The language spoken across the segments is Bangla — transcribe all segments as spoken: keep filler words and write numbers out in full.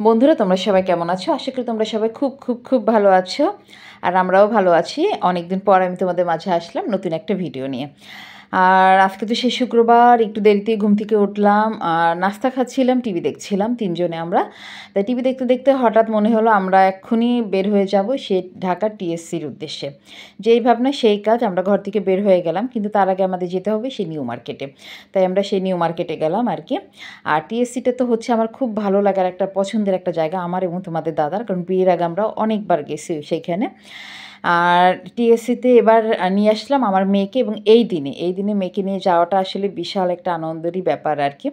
বন্ধুরা তোমরা সবাই কেমন আছো? আশা করি তোমরা সবাই খুব খুব খুব ভালো আছো। আর আমরাও ভালো আছি। অনেকদিন পর আমি তোমাদের মাঝে আসলাম নতুন একটা ভিডিও নিয়ে। আর আজকে তো শেষ শুক্রবার, একটু দেরিতেই ঘুম থেকে উঠলাম। আর নাস্তা খাচ্ছিলাম, টিভি দেখছিলাম তিন জনে আমরা। তাই টিভি দেখতে, দেখতে হঠাৎ মনে হলো আমরা এক্ষুনি বের হয়ে যাব সেই ঢাকা টিএসসির উদ্দেশ্যে। যেই ভাবনা সেই কাজ, আমরা ঘর থেকে বের হয়ে গেলাম। কিন্তু তার আগে আমাদের যেতে হবে সেই নিউ মার্কেটে। তাই আমরা সেই নিউ মার্কেটে গেলাম আরকি। আর টিএসসিটা তো হচ্ছে আমার খুব ভালো লাগার একটা পছন্দের একটা জায়গা আমার এবং তোমাদের দাদার। কারণ বিয়ের আগে আমরা অনেকবার গেছি সেইখানে। আর টিএসসিতে এবার নিয়ে আসলাম আমার মেয়েকে এবং এই দিনে, এই দিনে মেয়েকে নিয়ে যাওয়াটা আসলে বিশাল একটা আনন্দেরই ব্যাপার আরকি।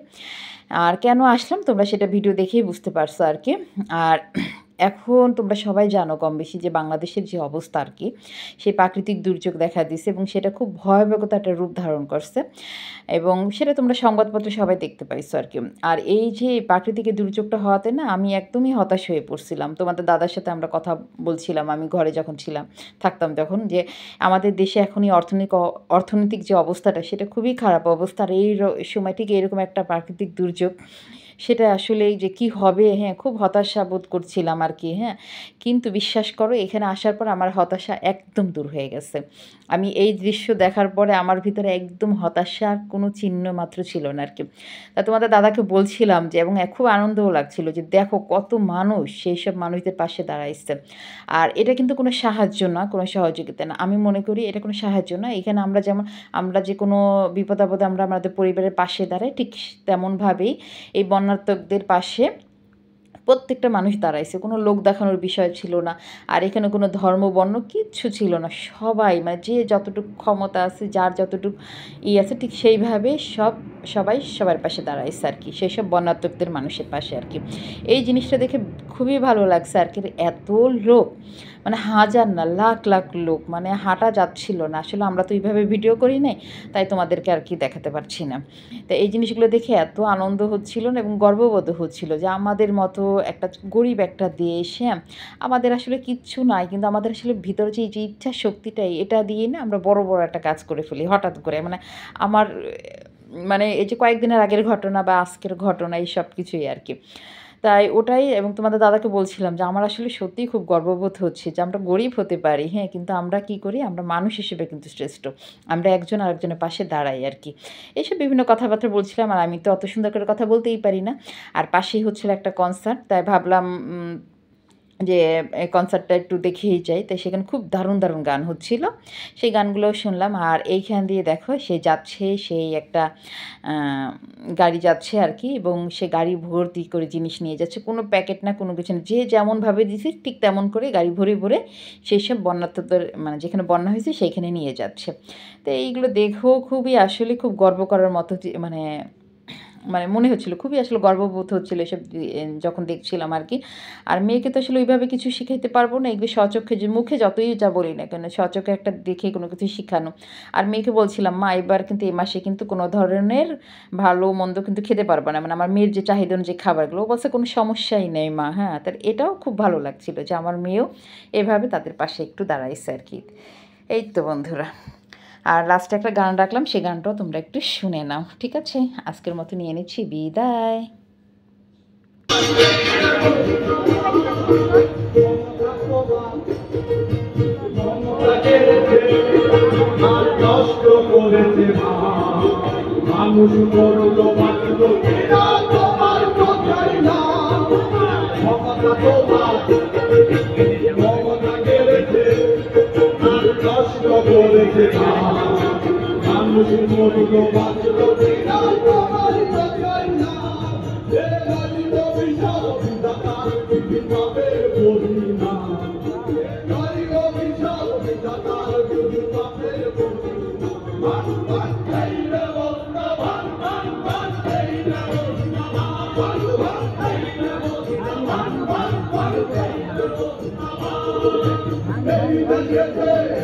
আর কেন আসলাম তোমরা সেটা ভিডিও দেখেই বুঝতে পারছো আরকি। আর এখন তোমরা সবাই জানো কমবেশি যে বাংলাদেশের যে অবস্থা আরকি, সেই প্রাকৃতিক দুর্যোগ দেখা দিছে এবং সেটা খুব ভয়াবহতা একটা রূপ ধারণ করছে এবং সেটা তোমরা সংবাদপত্রে সবাই দেখতে পাইছো আরকি। আর এই যে প্রাকৃতিক এই দুর্যোগটা হওয়াতে না আমি একদমই হতাশ হয়ে পড়ছিলাম। তোমাদের দাদার সাথে আমরা কথা বলছিলাম, আমি ঘরে যখন ছিলাম থাকতাম তখন, যে আমাদের দেশে এখনই অর্থনৈতিক অর্থনৈতিক যে অবস্থাটা সেটা খুবই খারাপ অবস্থা। আর এই র সময় ঠিক এরকম একটা প্রাকৃতিক দুর্যোগ, সেটা আসলেই যে কি হবে, হ্যাঁ, খুব হতাশা বোধ করছিলাম আরকি, হ্যাঁ। কিন্তু বিশ্বাস করো এখানে আসার পর আমার হতাশা একদম দূর হয়ে গেছে। আমি এই দৃশ্য দেখার পরে আমার ভিতরে একদম হতাশার কোনো চিহ্ন মাত্র ছিল না আরকি। তা তোমাদের দাদাকে বলছিলাম যে, এবং খুব আনন্দও লাগছিল যে দেখো কত মানুষ সেইসব মানুষদের পাশে দাঁড়াইছে। আর এটা কিন্তু কোনো সাহায্য না, কোনো সহযোগিতা না। আমি মনে করি এটা কোনো সাহায্য না। এখানে আমরা যেমন আমরা যে কোনো বিপদ-আপদে আমরা আমাদের পরিবারের পাশে দাঁড়াই, ঠিক তেমনভাবেই এই বন্যার্তকদের পাশে প্রত্যেকটা মানুষ দাঁড়াইছে। কোনো লোক দেখানোর বিষয় ছিল না। আর এখানে কোনো ধর্ম, বর্ণ কিচ্ছু ছিল না। সবাই মানে যে যতটুকু ক্ষমতা আছে, যার যতটুকু ই আছে, ঠিক সেইভাবে সব সবাই সবার পাশে দাঁড়াইছে আরকি। সেসব বন্যার্তকদের মানুষের পাশে আরকি। এই জিনিসটা দেখে খুবই ভালো লাগছে আরকি। এত লোক, মানে হাজার না লাখ, লাখ লোক, মানে হাঁটা যাচ্ছিল না। আসলে আমরা তো এইভাবে ভিডিও করি নাই, তাই তোমাদেরকে আর কি দেখাতে পারছি না। তো এই জিনিসগুলো দেখে এত আনন্দ হচ্ছিল না এবং গর্ববোধ হচ্ছিল যে আমাদের মতো একটা গরিব একটা দেশ, হ্যাঁ, আমাদের আসলে কিচ্ছু নাই, কিন্তু আমাদের আসলে ভিতরে যে এই যে ইচ্ছা শক্তিটাই, এটা দিয়ে না আমরা বড় বড় একটা কাজ করে ফেলি হঠাৎ করে। মানে আমার মানে এই যে কয়েকদিনের আগের ঘটনা বা আজকের ঘটনা, এই সব কিছুই আর কি। তাই ওটাই, এবং তোমাদের দাদাকে বলছিলাম যে আমার আসলে সত্যিই খুব গর্ববোধ হচ্ছে যে আমরা গরিব হতে পারি, হ্যাঁ, কিন্তু আমরা কি করি, আমরা মানুষ হিসেবে কিন্তু শ্রেষ্ঠ। আমরা একজন আরেকজনের পাশে দাঁড়াই আরকি। এইসব বিভিন্ন কথাবার্তা বলছিলাম। আর আমি তো অত সুন্দর করে কথা বলতেই পারি না। আর পাশেই হচ্ছিল একটা কনসার্ট, তাই ভাবলাম উম যে এই কনসার্টটা একটু দেখেই যাই। তাই সেখানে খুব দারুণ, দারুণ গান হচ্ছিল। সেই গানগুলোও শুনলাম। আর এইখান দিয়ে দেখো সে যাচ্ছে, সেই একটা আ গাড়ি যাচ্ছে আরকি, এবং সে গাড়ি ভর্তি করে জিনিস নিয়ে যাচ্ছে। কোনো প্যাকেট না, কোনো কিছু না। যে যেমনভাবে দিছে ঠিক তেমন করে গাড়ি ভরে, ভরে সেইসব বন্যার্তদের, মানে যেখানে বন্যা হয়েছে সেইখানে নিয়ে যাচ্ছে। তো এইগুলো দেখেও খুবই আসলে খুব গর্ব করার মতো, যে মানে মানে মনে হচ্ছিল, খুবই আসলে গর্ববোধ হচ্ছিল এসব এ যখন দেখছিলাম আরকি। আর মেয়েকে তো আসলে ওইভাবে কিছু শিখাইতে পারবো না। এগুলো স্বচক্ষে, যে মুখে যতই যা বলি না কেন, স্বচক্ষে একটা দেখে কোনো কিছু শিখানো। আর মেয়েকে বলছিলাম, মা এবার কিন্তু এই মাসে কিন্তু কোনো ধরনের ভালো মন্দ কিন্তু খেতে পারবা না। মানে আমার মেয়ের যে চাহিদা অনুযায়ী খাবারগুলো, ও বলছে কোনো সমস্যাই নেই মা, হ্যাঁ। তার এটাও খুব ভালো লাগছিল যে আমার মেয়েও এভাবে তাদের পাশে একটু দাঁড়াইছে আরকি। এই তো বন্ধুরা। আর লাস্টে একটা গান রাখলাম, সেই গানটাও তোমরা একটু শুনে নাও, ঠিক আছে? আজকের মতো নিয়ে নিচ্ছি বিদায়। মানুষ করলো মাত্র এরা তোমার কথাই না, ক্ষমতা তোমার ক্ষমতা গেলেছে আর কষ্ট করেছে না। মানুষ করলো মাত্র এরা তোমার কথাই না, এ গাড়ির অভিশাপ বিধাতার বিধাপের পরিণা, এ গাড়ির অভিশাপ বিধাতার বিধাপের পরিণা। মান মান এই রে বন্ধা, মান মান মান এই রে বন্ধা, মান মান এই রে বন্ধা, মান মান মান এই রে বন্ধা, এই দেশেতে